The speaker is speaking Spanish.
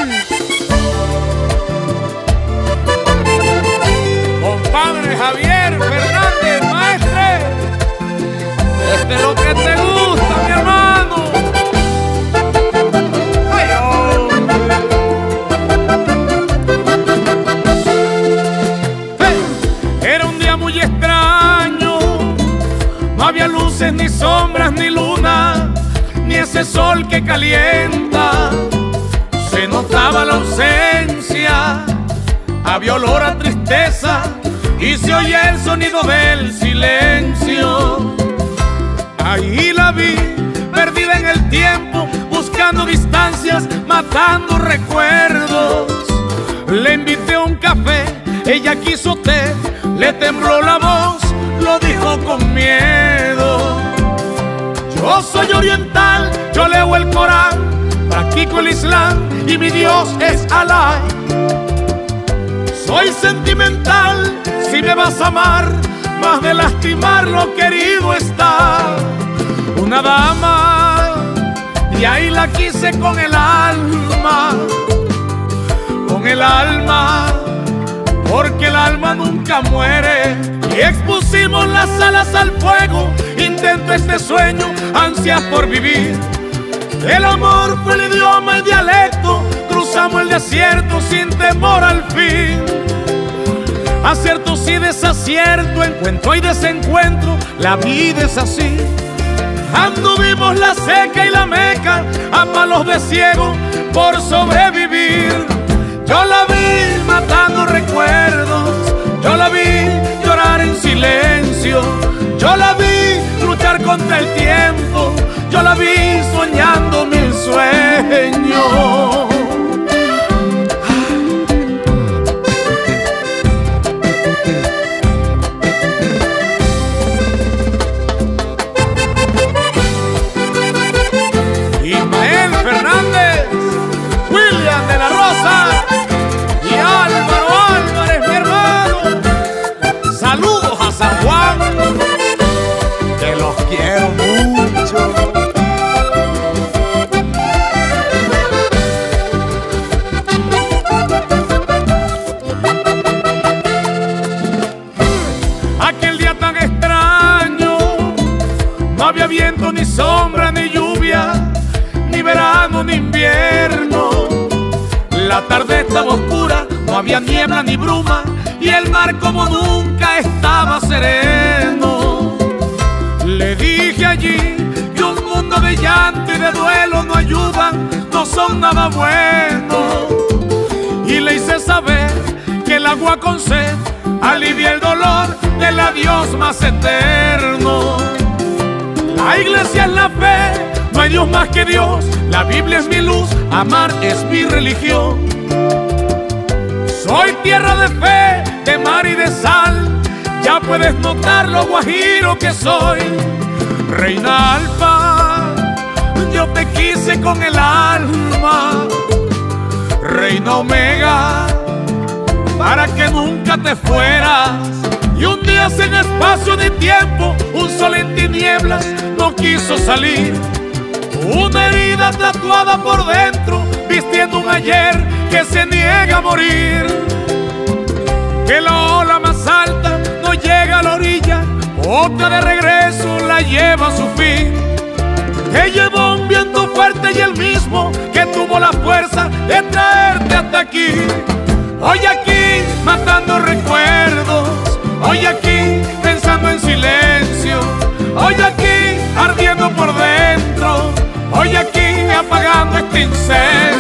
Compadre Javier Fernández, maestre, este es lo que te gusta, mi hermano. Ay, oh. Hey. Era un día muy extraño, no había luces, ni sombras, ni luna, ni ese sol que calienta. Se notaba la ausencia, había olor a tristeza y se oía el sonido del silencio. Ahí la vi, perdida en el tiempo, buscando distancias, matando recuerdos. Le invité a un café, ella quiso té, le tembló la voz, lo dijo con miedo. Yo soy oriental, yo leo el Corán, practico el Islam y mi Dios es Alá. Soy sentimental, si me vas a amar, más de lastimar lo querido está. Una dama, y ahí la quise con el alma, porque el alma nunca muere. Y expusimos las alas al fuego, intento este sueño, ansias por vivir. El amor fue el idioma, el dialecto, cruzamos el desierto sin temor al fin. Aciertos y desacierto, encuentro y desencuentro, la vida es así. Anduvimos la seca y la meca, a palos de ciego por sobrevivir. Yo la vi matando recuerdos, yo la vi llorar en silencio, yo la vi luchar contra el tiempo, yo la vi soñando mil sueños. Ismael Fernández, William de la Rosa y Álvaro Álvarez, mi hermano. Saludos a San Juan, que los quiero mucho. Aquel día tan extraño, no había viento, ni sombra, ni lluvia, ni verano, ni invierno. La tarde estaba oscura, no había niebla ni bruma, y el mar como nunca estaba sereno. Le dije allí que un mundo de llanto y de duelo no ayudan, no son nada bueno. Y le hice saber que el agua con sed alivia el dolor del adiós más eterno. La iglesia es la fe, no hay Dios más que Dios, la Biblia es mi luz, amar es mi religión. Soy tierra de fe, de mar y de sal, ya puedes notar lo guajiro que soy. Reina Alfa, yo te quise con el alma. Reina Omega, para que nunca te fueras. Y un día sin espacio ni tiempo, un sol en tinieblas no quiso salir. Una herida tatuada por dentro, vistiendo un ayer que se niega a morir. Que la ola más alta no llega a la orilla, otra de regreso la lleva a su fin. Que llevó un viento fuerte y el mismo que tuvo la fuerza de traerte hasta aquí. Hoy aquí matando recuerdos, hoy aquí pensando en silencio, hoy aquí ardiendo por dentro, hoy aquí apagando este incendio.